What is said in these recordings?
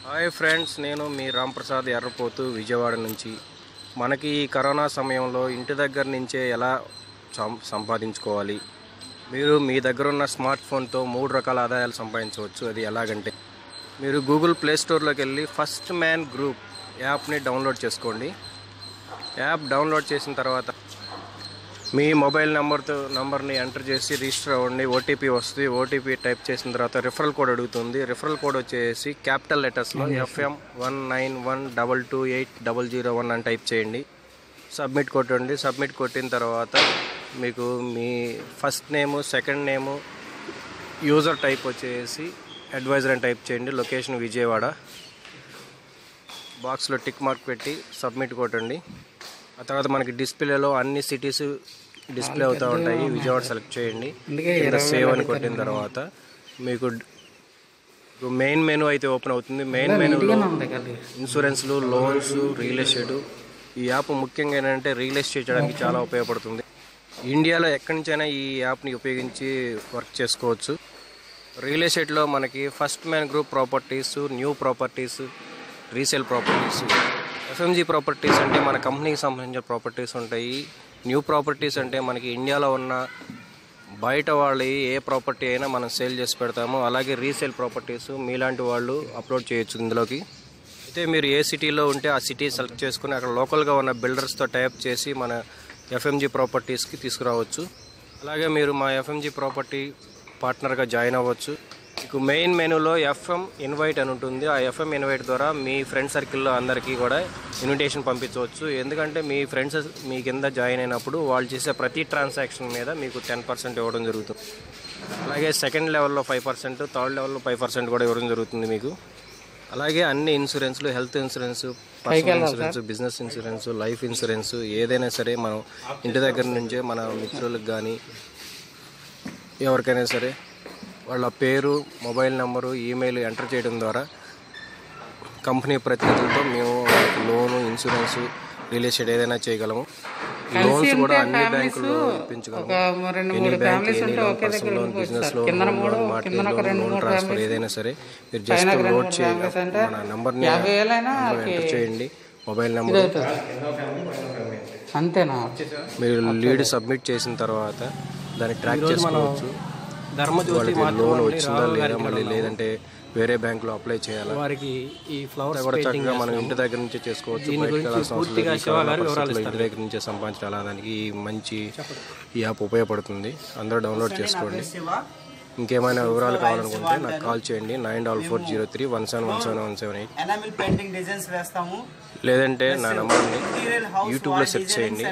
Hi friends, నేను మీ రాంప్రసాద్ ఎర్రపోతు విజయవాడ నుంచి. మనకి ఈ కరోనా సమయంలో ఇంటి దగ్గర నుంచే ఎలా సంపాదించుకోవాలి, మీరు మీ దగ్గర ఉన్న స్మార్ట్ ఫోన్తో 3 రకాల ఆదాయాలు సంపాదించవచ్చు. అది ఎలాగంటే, మీరు గూగుల్ ప్లే స్టోర్లోకి వెళ్ళి ఫస్ట్ మ్యాన్ గ్రూప్ యాప్ని డౌన్లోడ్ చేసుకోండి. యాప్ డౌన్లోడ్ చేసిన తర్వాత మీ మొబైల్ నంబర్ని ఎంటర్ చేసి రిజిస్టర్ అవ్వండి. ఓటీపీ వస్తుంది. ఓటీపీ టైప్ చేసిన తర్వాత రిఫరల్ కోడ్ అడుగుతుంది. రిఫరల్ కోడ్ వచ్చేసి క్యాపిటల్ లెటర్స్లో FM1912280001 అని టైప్ చేయండి. సబ్మిట్ కొట్టండి. సబ్మిట్ కొట్టిన తర్వాత మీకు మీ first name, second name, user type వచ్చేసి అడ్వైజర్ అని టైప్ చేయండి. లొకేషన్ విజయవాడ. బాక్స్లో టిక్ మార్క్ పెట్టి సబ్మిట్ కొట్టండి. ఆ తర్వాత మనకి డిస్ప్లేలో అన్ని సిటీస్ డిస్ప్లే అవుతూ ఉంటాయి. విజయవాడ సెలెక్ట్ చేయండి. కింద సేవ్ అని కొట్టిన తర్వాత మీకు మెయిన్ మెనూ అయితే ఓపెన్ అవుతుంది. మెయిన్ మెనూలో ఇన్సూరెన్స్లు, లోన్స్, రియల్ ఎస్టేట్. ఈ యాప్ ముఖ్యంగా ఏంటంటే రియల్ ఎస్టేట్ చేయడానికి చాలా ఉపయోగపడుతుంది. ఇండియాలో ఎక్కడి నుంచైనా ఈ యాప్ని ఉపయోగించి వర్క్ చేసుకోవచ్చు. రియల్ ఎస్టేట్లో మనకి First Man Group properties, new properties, resale properties. FMG properties అంటే మన కంపెనీకి సంబంధించిన ప్రాపర్టీస్ ఉంటాయి. న్యూ ప్రాపర్టీస్ అంటే మనకి ఇండియాలో ఉన్న బయట వాళ్ళు ఏ ప్రాపర్టీ అయినా మనం సేల్ చేసి పెడతాము. అలాగే రీసేల్ ప్రాపర్టీస్ మీలాంటి వాళ్ళు అప్లోడ్ చేయొచ్చు ఇందులోకి. అయితే మీరు ఏ సిటీలో ఉంటే ఆ సిటీ సెలెక్ట్ చేసుకుని అక్కడ లోకల్గా ఉన్న బిల్డర్స్తో టైప్ చేసి మన ఎఫ్ఎంజీ ప్రాపర్టీస్కి తీసుకురావచ్చు. అలాగే మీరు మా ఎఫ్ఎంజీ ప్రాపర్టీ పార్ట్నర్గా జాయిన్ అవ్వచ్చు. మీకు మెయిన్ మెనూలో ఎఫ్ఎం ఇన్వైట్ అని ఉంటుంది. ఆ ఎఫ్ఎం ఇన్వైట్ ద్వారా మీ ఫ్రెండ్ సర్కిల్లో అందరికీ కూడా ఇన్విటేషన్ పంపించవచ్చు. ఎందుకంటే మీ ఫ్రెండ్స్ మీ కింద జాయిన్ అయినప్పుడు వాళ్ళు చేసే ప్రతి ట్రాన్సాక్షన్ మీద మీకు 10% ఇవ్వడం జరుగుతుంది. అలాగే సెకండ్ లెవెల్లో 5%, థర్డ్ లెవెల్లో 5% కూడా ఇవ్వడం జరుగుతుంది మీకు. అలాగే అన్ని ఇన్సూరెన్స్లు, health insurance, personal insurance, business insurance, life insurance ఏదైనా సరే మనం ఇంటి దగ్గర నుంచే మన మిత్రులకు కానీ ఎవరికైనా సరే వాళ్ళ పేరు, మొబైల్ నెంబరు, ఈమెయిల్ ఎంటర్ చేయడం ద్వారా కంపెనీ ప్రతినిధులతో మేము లోను, ఇన్సూరెన్స్, రియల్ ఎస్టేట్ ఏదైనా చేయగలము. లోన్స్ కూడా అన్ని బ్యాంకుల్లో ఇప్పించగలము. Any bank, any loan, personal loan, business loan, market loan, loan transfer ఏదైనా సరే మీరు జస్ట్ లోడ్ చేయండి. మన నెంబర్ని ఎంటర్ చేయండి, మొబైల్ నెంబర్. అంతేనా? మీరు లీడ్ సబ్మిట్ చేసిన తర్వాత దాన్ని ట్రాక్ చేసుకోవచ్చు. వాళ్ళకి లోన్ వచ్చిందా లేదా, మళ్ళీ లేదంటే వేరే బ్యాంకులో అప్లై చేయాలా, వారికి ఈ ఫ్లవర్స్ కూడా చక్కగా మనం ఇంటి దగ్గర నుంచే చేసుకోవచ్చు. ఇంటి దగ్గర నుంచే సంపాదించాలి. దానికి మంచి ఈ యాప్ ఉపయోగపడుతుంది. అందరూ డౌన్లోడ్ చేసుకోండి. ఇంకేమైనా వివరాలు కావాలనుకుంటే నాకు కాల్ చేయండి. 9443171778. లేదంటే నా నెంబర్ని యూట్యూబ్లో సెర్చ్ చేయండి.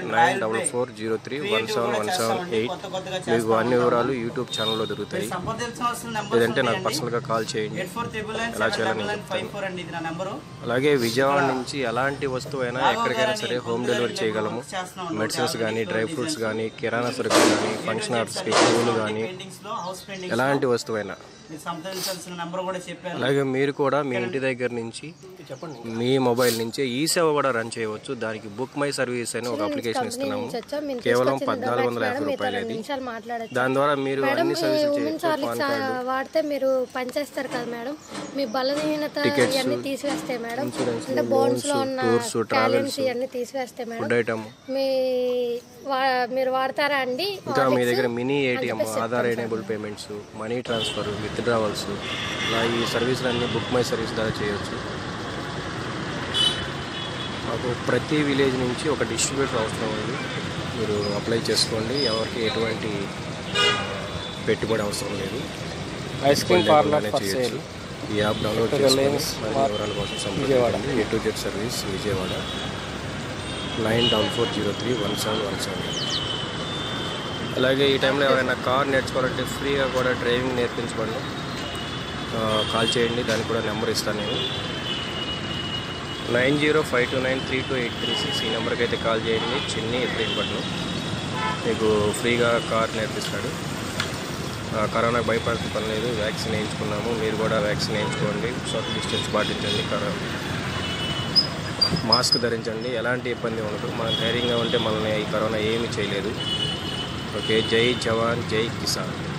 9443171778. మీకు అన్ని వివరాలు యూట్యూబ్ ఛానల్లో దొరుకుతాయి. లేదంటే నాకు పర్సనల్గా కాల్ చేయండి. ఎలా చేయాలని చెప్తాను. అలాగే విజయవాడ నుంచి ఎలాంటి వస్తువు అయినా ఎక్కడికైనా సరే హోమ్ డెలివరీ చేయగలము. మెడిసిన్స్ కానీ, డ్రై ఫ్రూట్స్ కానీ, కిరాణా సరుకులు కానీ, ఫంక్షన్ ఆర్డర్స్కి పూలు కానీ, ఎలాంటి వస్తువైనా. అలాగే మీరు కూడా మీ ఇంటి దగ్గర నుంచి మీ మొబైల్ నుంచి ఈ సేవ కూడా రన్ చేయవచ్చు. దానికి బుక్ మై సర్వీస్ అని ఒక అప్లికేషన్ ఇస్తున్నాము. కేవలం 1450 రూపాయలు. అది దాని ద్వారా మీరు అన్ని సర్వీసులు చేయొచ్చు. వాడితే మీరు పనిచేస్తారు కదా మేడం, మీ బలహీనత ఇవన్నీ తీసివేస్తాయి మేడం. అంటే బోన్స్ లో ఉన్న టాలెంట్స్ ఇవన్నీ తీసివేస్తాయి మేడం. ఫుడ్ ఐటమ్ మీరు వాడతారా అండి? ఇంకా మీ దగ్గర mini ATM, Aadhaar enable payments, money transfer, withdrawals, ఇలా ఈ సర్వీసులన్నీ బుక్ మై సర్వీస్ ద్వారా చేయవచ్చు. మాకు ప్రతి విలేజ్ నుంచి ఒక డిస్ట్రిబ్యూటర్ అవసరం ఉంది. మీరు అప్లై చేసుకోండి. ఎవరికి ఎటువంటి పెట్టుబడి అవసరం లేదు. ఐస్ క్రీమ్ పార్లర్ చేయొచ్చు. ఈ యాప్ డౌన్లోడ్ చేసుకొని వివరాల కోసం సంప్రదించండి. A to Z service Vijayawada 9443171778. అలాగే ఈ టైంలో ఎవరైనా కార్ నేర్చుకోవాలంటే ఫ్రీగా కూడా డ్రైవింగ్ నేర్పించబడి కాల్ చేయండి. దానికి కూడా నెంబర్ ఇస్తాను నేను. 9052932836. ఈ నెంబర్కి అయితే కాల్ చేయండి. చిన్ని ఇబ్రహీంపట్నం మీకు ఫ్రీగా కార్ నేర్పిస్తాడు. కరోనాకు భయపడాల్సిన పని లేదు. వ్యాక్సిన్ వేయించుకున్నాము. మీరు కూడా వ్యాక్సిన్ వేయించుకోండి. సోషల్ డిస్టెన్స్ పాటించండి. మాస్క్ ధరించండి. ఎలాంటి ఇబ్బంది ఉండదు. మనం ధైర్యంగా ఉంటే మనల్ని ఈ కరోనా ఏమీ చేయలేదు. ఓకే. జై జవాన్, జై కిసాన్.